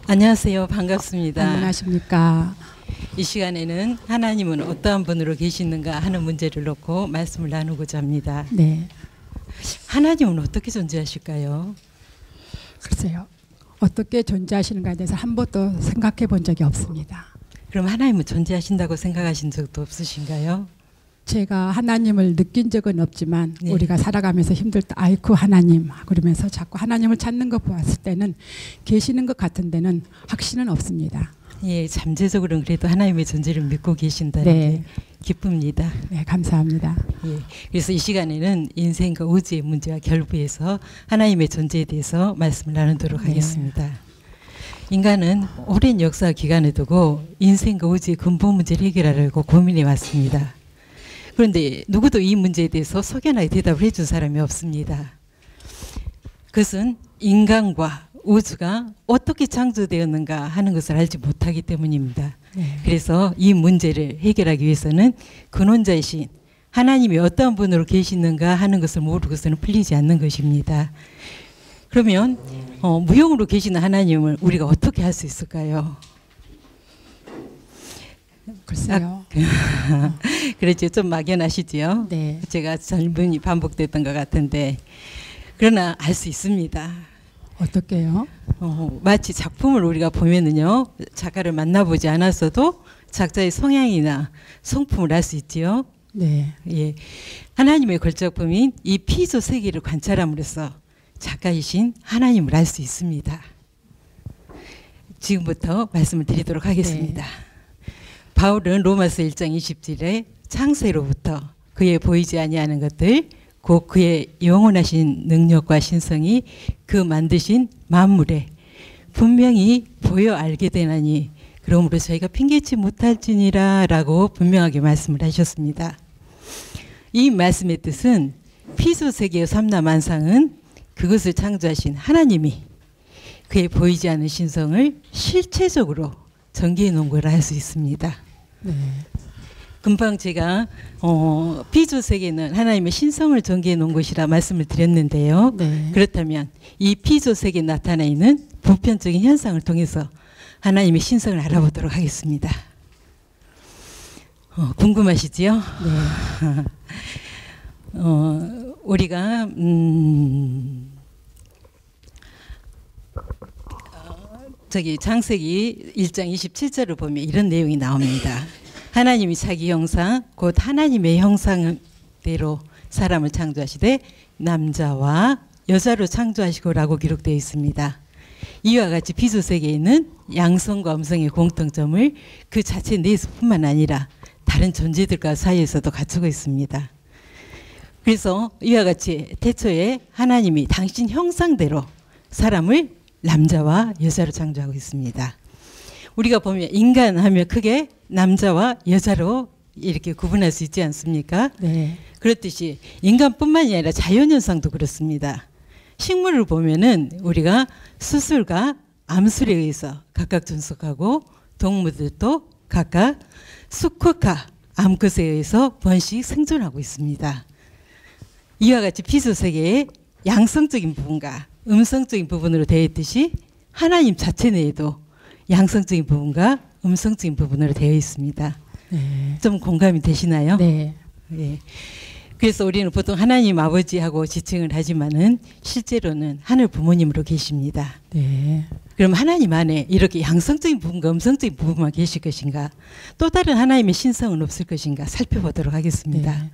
안녕하세요. 반갑습니다. 안녕하십니까. 이 시간에는 하나님은 어떠한 분으로 계시는가 하는 문제를 놓고 말씀을 나누고자 합니다. 네. 하나님은 어떻게 존재하실까요? 글쎄요. 어떻게 존재하시는가에 대해서 한 번도 생각해 본 적이 없습니다. 그럼 하나님은 존재하신다고 생각하신 적도 없으신가요? 제가 하나님을 느낀 적은 없지만 네. 우리가 살아가면서 힘들 때 아이쿠 하나님 그러면서 자꾸 하나님을 찾는 거 보았을 때는 계시는 것 같은 데는 확신은 없습니다. 예, 잠재적으로는 그래도 하나님의 존재를 믿고 계신다는 네. 게 기쁩니다. 네, 감사합니다. 예, 그래서 이 시간에는 인생과 우주의 문제와 결부해서 하나님의 존재에 대해서 말씀을 나누도록 네. 하겠습니다. 인간은 오랜 역사 기간을 두고 인생과 우주의 근본 문제를 해결하려고 고민해 왔습니다. 그런데 누구도 이 문제에 대해서 석연하게 대답을 해준 사람이 없습니다. 그것은 인간과 우주가 어떻게 창조되었는가 하는 것을 알지 못하기 때문입니다. 네. 그래서 이 문제를 해결하기 위해서는 근원자이신 하나님이 어떤 분으로 계시는가 하는 것을 모르고서는 풀리지 않는 것입니다. 그러면 무형으로 계시는 하나님을 우리가 어떻게 할 수 있을까요? 글쎄요. 그렇죠. 좀 막연하시지요. 네. 제가 질문이 반복됐던 것 같은데 그러나 알 수 있습니다. 어떻게요? 마치 작품을 우리가 보면은요, 작가를 만나보지 않았어도 작자의 성향이나 성품을 알 수 있지요. 네. 예, 하나님의 걸작품인 이 피조 세계를 관찰함으로써 작가이신 하나님을 알 수 있습니다. 지금부터 말씀을 드리도록 하겠습니다. 네. 바울은 로마서 1장 20절에 창세로부터 그의 보이지 아니하는 것들 곧 그의 영원하신 능력과 신성이 그 만드신 만물에 분명히 보여 알게 되나니 그러므로 저희가 핑계치 못할지니라 라고 분명하게 말씀을 하셨습니다. 이 말씀의 뜻은 피조세계의 삼라만상은 그것을 창조하신 하나님이 그의 보이지 않는 신성을 실체적으로 전개해 놓은 거라 할 수 있습니다. 네. 금방 제가 피조세계는 하나님의 신성을 전개해 놓은 것이라 말씀을 드렸는데요. 네. 그렇다면 이 피조세계에 나타나 있는 보편적인 현상을 통해서 하나님의 신성을 알아보도록 하겠습니다. 궁금하시지요? 네. 우리가 창세기 1장 27절을 보면 이런 내용이 나옵니다. 하나님이 자기 형상 곧 하나님의 형상대로 사람을 창조하시되 남자와 여자로 창조하시고라고 기록되어 있습니다. 이와 같이 피조세계에는 양성과 음성의 공통점을 그 자체 내에서뿐만 아니라 다른 존재들과 사이에서도 갖추고 있습니다. 그래서 이와 같이 태초에 하나님이 당신 형상대로 사람을 남자와 여자로 창조하고 있습니다. 우리가 보면 인간하면 크게 남자와 여자로 이렇게 구분할 수 있지 않습니까? 네. 그렇듯이 인간뿐만이 아니라 자연현상도 그렇습니다. 식물을 보면은 우리가 수술과 암술에 의해서 각각 존속하고 동물들도 각각 수컷과 암컷에 의해서 번식 생존하고 있습니다. 이와 같이 피조세계의 양성적인 부분과 음성적인 부분으로 되어 있듯이 하나님 자체 내에도 양성적인 부분과 음성적인 부분으로 되어 있습니다. 네. 좀 공감이 되시나요? 네. 예. 그래서 우리는 보통 하나님 아버지하고 지칭을 하지만은 실제로는 하늘 부모님으로 계십니다. 네. 그럼 하나님 안에 이렇게 양성적인 부분과 음성적인 부분만 계실 것인가? 또 다른 하나님의 신성은 없을 것인가? 살펴보도록 하겠습니다. 네.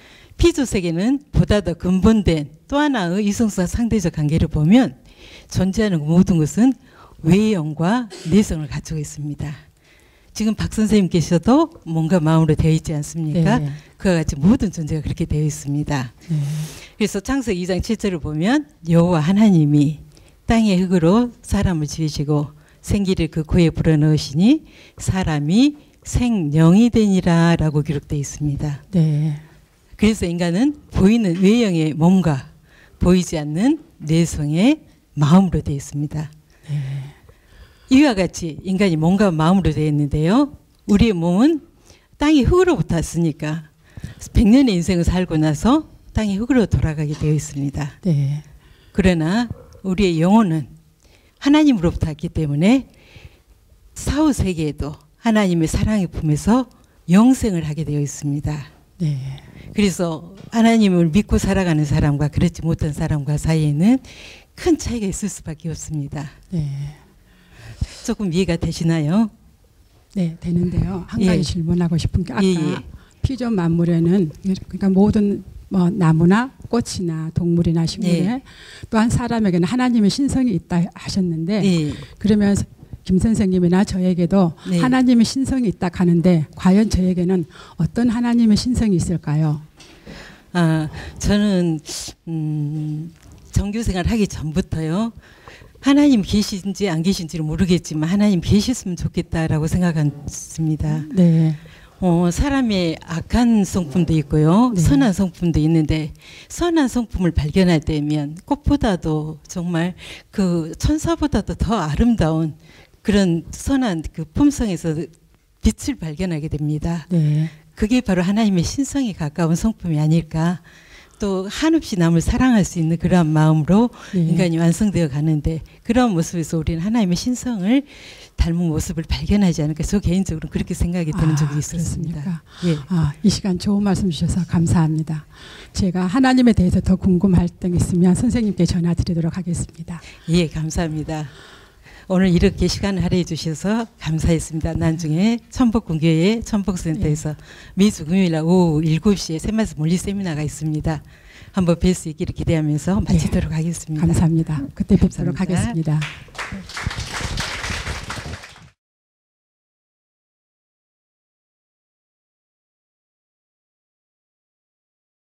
피조세계는 보다 더 근본된 또 하나의 이성과 상대적 관계를 보면 존재하는 모든 것은 외형과 내성을 갖추고 있습니다. 지금 박 선생님께서도 뭔가 마음으로 되어 있지 않습니까? 네. 그와 같이 모든 존재가 그렇게 되어 있습니다. 네. 그래서 창세기 2장 7절을 보면 여호와 하나님이 땅의 흙으로 사람을 지으시고 생기를 그 코에 불어넣으시니 사람이 생령이 되니라 라고 기록되어 있습니다. 네. 그래서 인간은 보이는 외형의 몸과 보이지 않는 내성의 마음으로 되어 있습니다. 네. 이와 같이 인간이 몸과 마음으로 되어 있는데요. 우리의 몸은 땅의 흙으로부터 왔으니까 100년의 인생을 살고 나서 땅의 흙으로 돌아가게 되어 있습니다. 네. 그러나 우리의 영혼은 하나님으로부터 왔기 때문에 사후 세계에도 하나님의 사랑의 품에서 영생을 하게 되어 있습니다. 네. 그래서 하나님을 믿고 살아가는 사람과 그렇지 못한 사람과 사이에는 큰 차이가 있을 수밖에 없습니다. 네. 조금 이해가 되시나요? 네, 되는데요. 한 가지 예. 질문하고 싶은 게 아까 예. 피조 만물에는 그러니까 모든 뭐 나무나 꽃이나 동물이나 식물에 예. 또한 사람에게는 하나님의 신성이 있다 하셨는데 예. 그러면 김 선생님이나 저에게도 네. 하나님의 신성이 있다 하는데 과연 저에게는 어떤 하나님의 신성이 있을까요? 저는 정규생활 하기 전부터요. 하나님 계신지 안 계신지는 모르겠지만 하나님 계셨으면 좋겠다라고 생각했습니다. 네. 사람의 악한 성품도 있고요. 네. 선한 성품도 있는데 선한 성품을 발견할 때면 꽃보다도 정말 그 천사보다도 더 아름다운 그런 선한 그 품성에서 빛을 발견하게 됩니다. 네. 그게 바로 하나님의 신성에 가까운 성품이 아닐까. 또 한없이 남을 사랑할 수 있는 그러한 마음으로 네. 인간이 완성되어 가는데 그런 모습에서 우리는 하나님의 신성을 닮은 모습을 발견하지 않을까. 저 개인적으로 그렇게 생각이 드는 적이 있었습니다. 그렇습니까? 예. 이 시간 좋은 말씀 주셔서 감사합니다. 제가 하나님에 대해서 더 궁금할 점 있으면 선생님께 전화 드리도록 하겠습니다. 예, 감사합니다. 오늘 이렇게 시간을 할애해 주셔서 감사했습니다. 나중에 천복군교회 천복센터에서 매주 금요일 오후 7시에 새마을 몰리 세미나가 있습니다. 한번 뵐 수 있기를 기대하면서 마치도록 하겠습니다. 감사합니다. 그때 뵙도록 감사합니다. 하겠습니다.